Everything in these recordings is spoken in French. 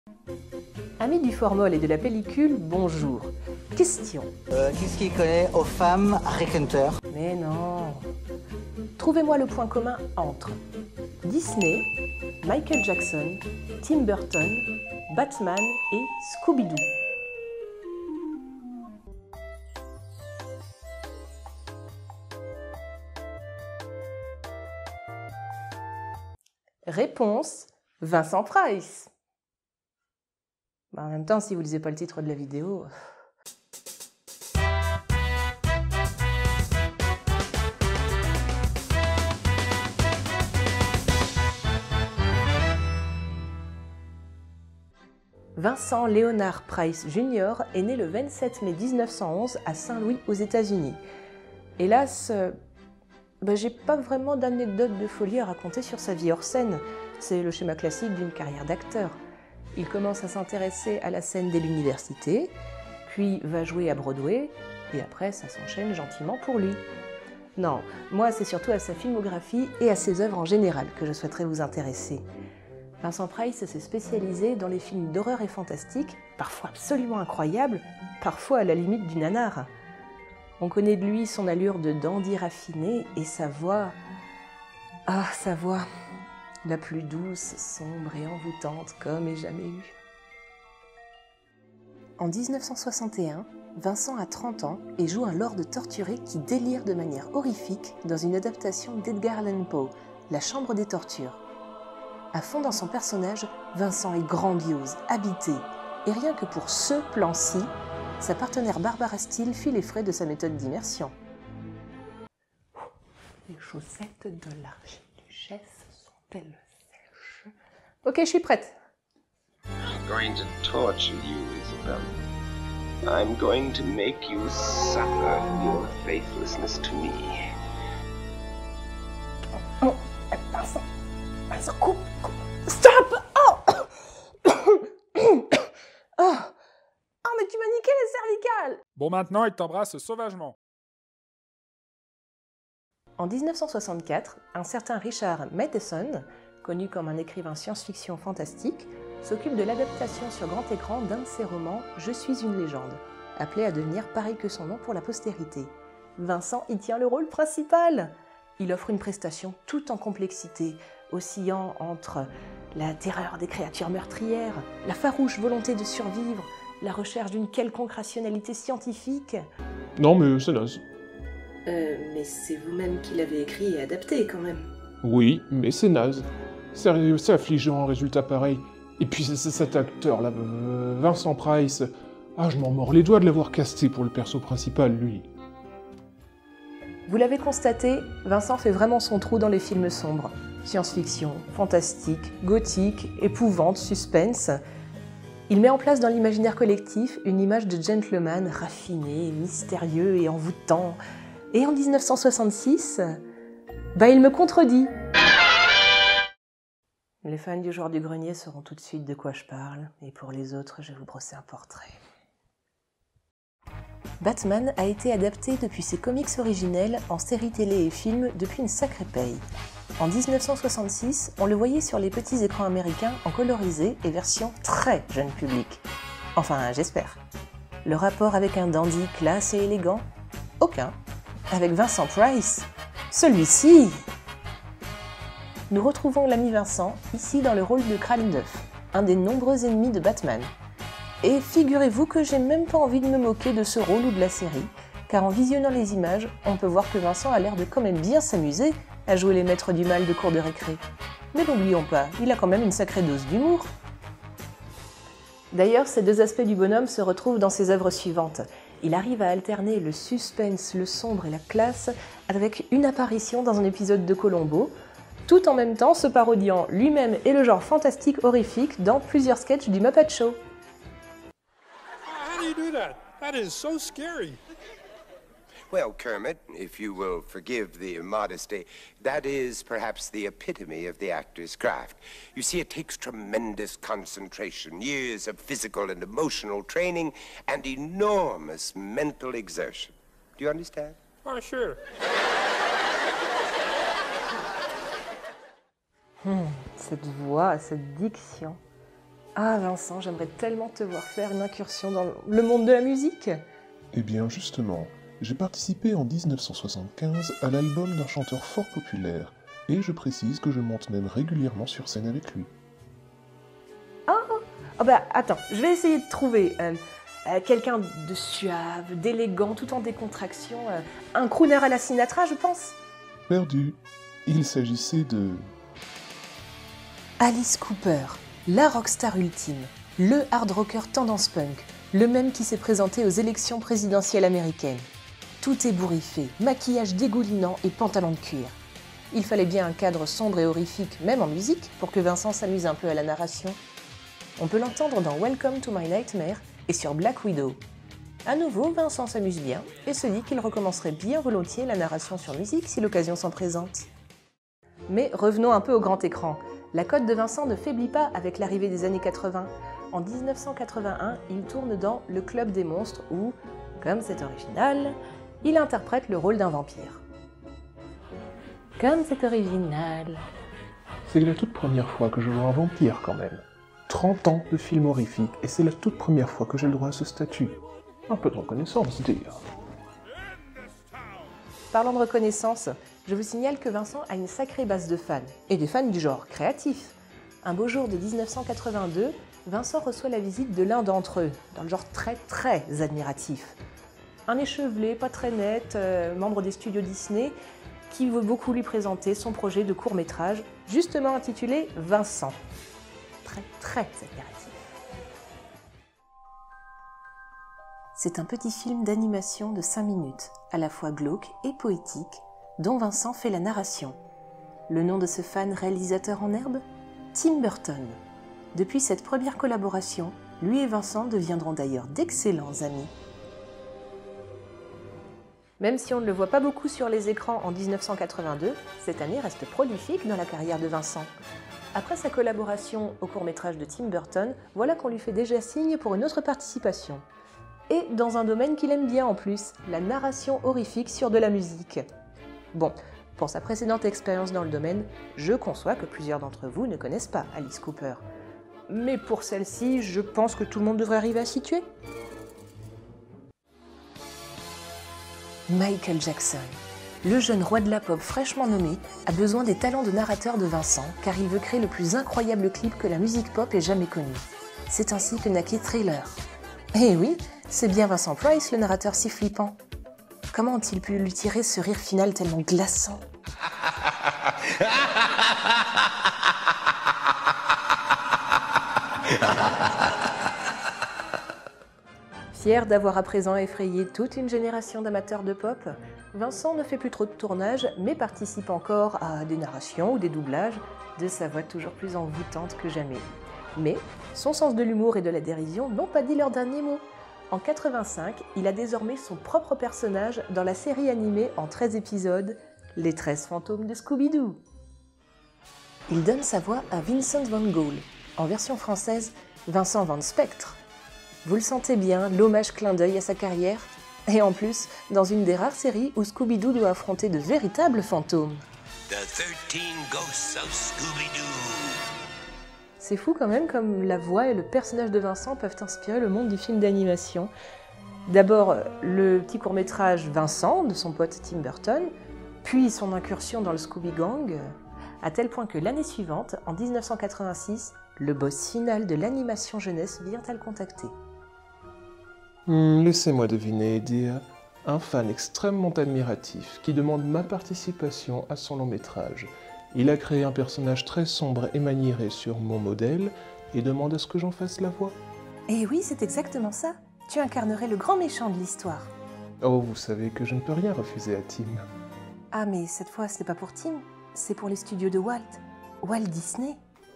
Amis du formol et de la pellicule, bonjour. Question. Qu'est-ce qu'il connaît aux femmes Rick Hunter? Mais non. Trouvez-moi le point commun entre Disney, Michael Jackson, Tim Burton, Batman et Scooby-Doo. Réponse, Vincent Price. En même temps, si vous lisez pas le titre de la vidéo... Vincent Leonard Price Jr. est né le 27 mai 1911 à Saint-Louis aux États-Unis. Hélas, j'ai pas vraiment d'anecdote de folie à raconter sur sa vie hors scène. C'est le schéma classique d'une carrière d'acteur. Il commence à s'intéresser à la scène dès l'université, puis va jouer à Broadway, et après ça s'enchaîne gentiment pour lui. Non, moi c'est surtout à sa filmographie et à ses œuvres en général que je souhaiterais vous intéresser. Vincent Price s'est spécialisé dans les films d'horreur et fantastique, parfois absolument incroyables, parfois à la limite du nanar. On connaît de lui son allure de dandy raffiné et sa voix... Ah, sa voix, la plus douce, sombre et envoûtante comme ait jamais eu. En 1961, Vincent a 30 ans et joue un lord torturé qui délire de manière horrifique dans une adaptation d'Edgar Allan Poe, La Chambre des tortures. À fond dans son personnage, Vincent est grandiose, habité, et rien que pour ce plan-ci, sa partenaire Barbara Steele fit les frais de sa méthode d'immersion. Les chaussettes de l'archiduchesse sont-elles sèches? Ok, je suis prête. I'm going to torture you, Isabelle. I'm going to make you suffer your faithlessness to me. Oh, Vincent, Vincent, coupe, stop! Oh! Oh, mais tu m'as niqué les cervicales! Bon, maintenant, il t'embrasse sauvagement. En 1964, un certain Richard Matheson, connu comme un écrivain science-fiction fantastique, s'occupe de l'adaptation sur grand écran d'un de ses romans « Je suis une légende », appelé à devenir pareil que son nom pour la postérité. Vincent y tient le rôle principal. Il offre une prestation toute en complexité, oscillant entre la terreur des créatures meurtrières, la farouche volonté de survivre, la recherche d'une quelconque rationalité scientifique. Non, mais c'est naze. Mais c'est vous-même qui l'avez écrit et adapté, quand même. Oui, mais c'est naze. Sérieux, c'est affligeant un résultat pareil. Et puis c'est cet acteur-là, Vincent Price. Ah, je m'en mords les doigts de l'avoir casté pour le perso principal, lui. Vous l'avez constaté, Vincent fait vraiment son trou dans les films sombres. Science-fiction, fantastique, gothique, épouvante, suspense. Il met en place dans l'imaginaire collectif une image de gentleman raffiné, mystérieux et envoûtant. Et en 1966, il me contredit. Les fans du Joueur du Grenier sauront tout de suite de quoi je parle, et pour les autres, je vais vous brosser un portrait. Batman a été adapté depuis ses comics originels en séries télé et films depuis une sacrée paye. En 1966, on le voyait sur les petits écrans américains en colorisé et version très jeune public. Enfin, j'espère. Le rapport avec un dandy classe et élégant? Aucun. Avec Vincent Price? Celui-ci! Nous retrouvons l'ami Vincent, ici dans le rôle de Crâne d'œuf, un des nombreux ennemis de Batman. Et figurez-vous que j'ai même pas envie de me moquer de ce rôle ou de la série, car en visionnant les images, on peut voir que Vincent a l'air de quand même bien s'amuser à jouer les maîtres du mal de cour de récré. Mais n'oublions pas, il a quand même une sacrée dose d'humour. D'ailleurs, ces deux aspects du bonhomme se retrouvent dans ses œuvres suivantes. Il arrive à alterner le suspense, le sombre et la classe avec une apparition dans un épisode de Columbo, tout en même temps se parodiant lui-même et le genre fantastique horrifique dans plusieurs sketchs du Muppet Show. How do you do that? That is so scary. Well, Kermit, if you will forgive the modesty, that is perhaps the epitome of the actor's craft. You see, it takes tremendous concentration, years of physical and emotional training, and enormous mental exertion. Do you understand? Oh, sure. Cette voix, cette diction. Ah Vincent, j'aimerais tellement te voir faire une incursion dans le monde de la musique. Eh bien, justement, j'ai participé en 1975 à l'album d'un chanteur fort populaire, et je précise que je monte même régulièrement sur scène avec lui. Oh bah attends, je vais essayer de trouver quelqu'un de suave, d'élégant, tout en décontraction. Un crooner à la Sinatra, je pense. Perdu. Il s'agissait de... Alice Cooper, la rockstar ultime, le hard rocker tendance punk, le même qui s'est présenté aux élections présidentielles américaines. Tout ébouriffé, maquillage dégoulinant et pantalon de cuir. Il fallait bien un cadre sombre et horrifique, même en musique, pour que Vincent s'amuse un peu à la narration. On peut l'entendre dans Welcome to My Nightmare et sur Black Widow. À nouveau, Vincent s'amuse bien et se dit qu'il recommencerait bien volontiers la narration sur musique si l'occasion s'en présente. Mais revenons un peu au grand écran. La cote de Vincent ne faiblit pas avec l'arrivée des années 80. En 1981, il tourne dans Le Club des Monstres où, comme c'est original, il interprète le rôle d'un vampire. Comme c'est original. C'est la toute première fois que je vois un vampire quand même. 30 ans de film horrifique, et c'est la toute première fois que j'ai le droit à ce statut. Un peu de reconnaissance, d'ailleurs. Parlant de reconnaissance, je vous signale que Vincent a une sacrée base de fans, et des fans du genre créatif. Un beau jour de 1982, Vincent reçoit la visite de l'un d'entre eux, dans le genre très admiratif. Un échevelé, pas très net, membre des studios Disney, qui veut beaucoup lui présenter son projet de court-métrage, justement intitulé Vincent. Très admiratif. C'est un petit film d'animation de 5 minutes, à la fois glauque et poétique, dont Vincent fait la narration. Le nom de ce fan réalisateur en herbe ? Tim Burton. Depuis cette première collaboration, lui et Vincent deviendront d'ailleurs d'excellents amis. Même si on ne le voit pas beaucoup sur les écrans en 1982, cette année reste prolifique dans la carrière de Vincent. Après sa collaboration au court-métrage de Tim Burton, voilà qu'on lui fait déjà signe pour une autre participation. Et dans un domaine qu'il aime bien en plus, la narration horrifique sur de la musique. Bon, pour sa précédente expérience dans le domaine, je conçois que plusieurs d'entre vous ne connaissent pas Alice Cooper. Mais pour celle-ci, je pense que tout le monde devrait arriver à situer. Michael Jackson. Le jeune roi de la pop fraîchement nommé a besoin des talents de narrateur de Vincent car il veut créer le plus incroyable clip que la musique pop ait jamais connu. C'est ainsi que naquit Thriller. Eh oui, c'est bien Vincent Price le narrateur si flippant. Comment ont-ils pu lui tirer ce rire final tellement glaçant ? Fier d'avoir à présent effrayé toute une génération d'amateurs de pop, Vincent ne fait plus trop de tournages, mais participe encore à des narrations ou des doublages, de sa voix toujours plus envoûtante que jamais. Mais son sens de l'humour et de la dérision n'ont pas dit leur dernier mot. En 85, il a désormais son propre personnage dans la série animée en 13 épisodes, Les 13 fantômes de Scooby-Doo. Il donne sa voix à Vincent Van Gogh, en version française, Vincent Van Spectre. Vous le sentez bien, l'hommage clin d'œil à sa carrière ? Et en plus, dans une des rares séries où Scooby-Doo doit affronter de véritables fantômes. The 13 Ghosts of Scooby-Doo. C'est fou quand même comme la voix et le personnage de Vincent peuvent inspirer le monde du film d'animation. D'abord, le petit court-métrage Vincent de son pote Tim Burton, puis son incursion dans le Scooby Gang, à tel point que l'année suivante, en 1986, le boss final de l'animation jeunesse vient à le contacter. Laissez-moi deviner, Eddie. Un fan extrêmement admiratif qui demande ma participation à son long métrage. Il a créé un personnage très sombre et maniéré sur mon modèle et demande à ce que j'en fasse la voix. Et oui, c'est exactement ça. Tu incarnerais le grand méchant de l'histoire. Oh, vous savez que je ne peux rien refuser à Tim. Ah, mais cette fois, ce n'est pas pour Tim, c'est pour les studios de Walt Disney.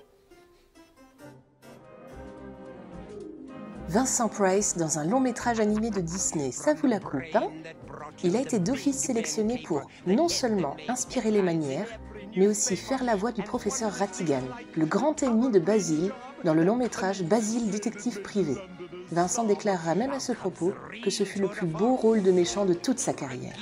Vincent Price dans un long métrage animé de Disney, ça vous la coupe, hein ? Il a été d'office sélectionné pour non seulement inspirer les manières, mais aussi faire la voix du professeur Ratigan, le grand ennemi de Basile, dans le long métrage Basile détective privé. Vincent déclarera même à ce propos que ce fut le plus beau rôle de méchant de toute sa carrière.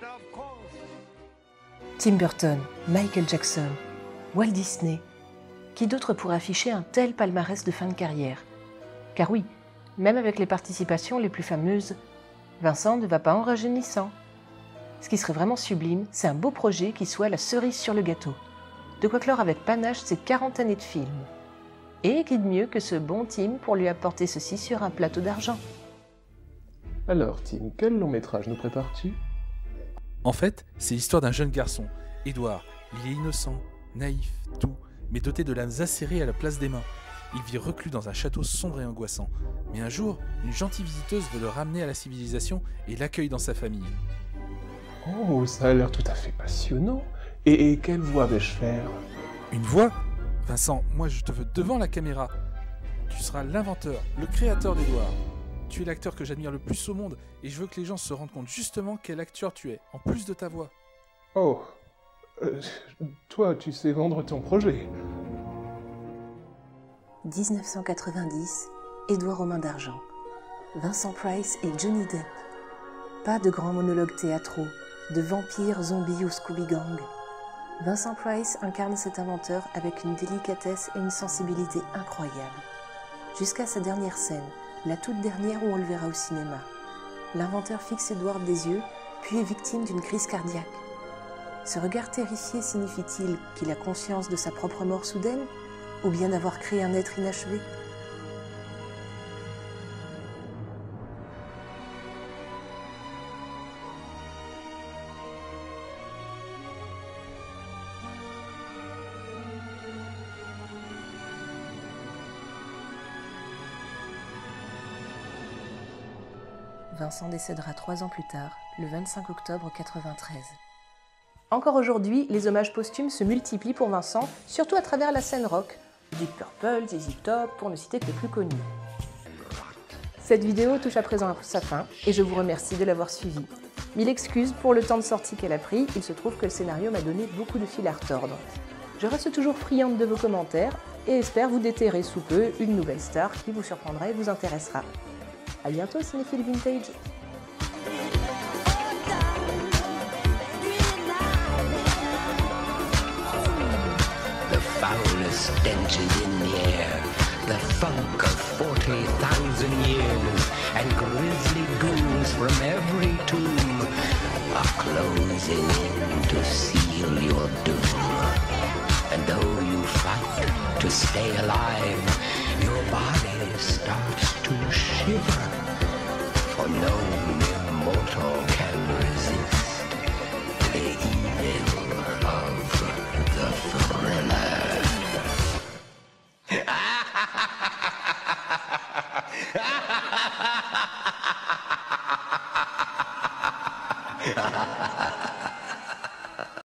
Tim Burton, Michael Jackson, Walt Disney. Qui d'autre pourrait afficher un tel palmarès de fin de carrière? Car oui, même avec les participations les plus fameuses, Vincent ne va pas en rajeunissant. Ce qui serait vraiment sublime, c'est un beau projet qui soit la cerise sur le gâteau. De quoi clore avec panache ses 40 années de film. Et qui de mieux que ce bon Tim pour lui apporter ceci sur un plateau d'argent? Alors, Tim, quel long métrage nous prépares-tu? En fait, c'est l'histoire d'un jeune garçon, Édouard. Il est innocent, naïf, doux, mais doté de l'âme acérée à la place des mains. Il vit reclus dans un château sombre et angoissant. Mais un jour, une gentille visiteuse veut le ramener à la civilisation et l'accueille dans sa famille. Oh, ça a l'air tout à fait passionnant. Et quelle voix vais-je faire? Une voix? Vincent, moi je te veux devant la caméra. Tu seras l'inventeur, le créateur d'Édouard. Tu es l'acteur que j'admire le plus au monde et je veux que les gens se rendent compte justement quel acteur tu es, en plus de ta voix. Oh, toi, tu sais vendre ton projet. 1990, Édouard aux mains d'argent. Vincent Price et Johnny Depp. Pas de grands monologues théâtraux, de vampires, zombies ou Scooby Gang. Vincent Price incarne cet inventeur avec une délicatesse et une sensibilité incroyables. Jusqu'à sa dernière scène, la toute dernière où on le verra au cinéma. L'inventeur fixe Edward des yeux, puis est victime d'une crise cardiaque. Ce regard terrifié signifie-t-il qu'il a conscience de sa propre mort soudaine, ou bien d'avoir créé un être inachevé? Vincent décédera 3 ans plus tard, le 25 octobre 1993. Encore aujourd'hui, les hommages posthumes se multiplient pour Vincent, surtout à travers la scène rock, Deep Purple, ZZ Top, pour ne citer que les plus connus. Cette vidéo touche à présent à sa fin, et je vous remercie de l'avoir suivie. Mille excuses pour le temps de sortie qu'elle a pris, il se trouve que le scénario m'a donné beaucoup de fil à retordre. Je reste toujours friande de vos commentaires, et espère vous déterrer sous peu une nouvelle star qui vous surprendra et vous intéressera. A bientôt, Cinéphile Vintage! The foulest stench is in the air, the funk of 40,000 years, and grisly goons from every tomb are closing in to seal your doom. And though you fight to stay alive, your body starts to shiver, for no mere mortal can resist the evil of the thriller. Ha ha ha ha!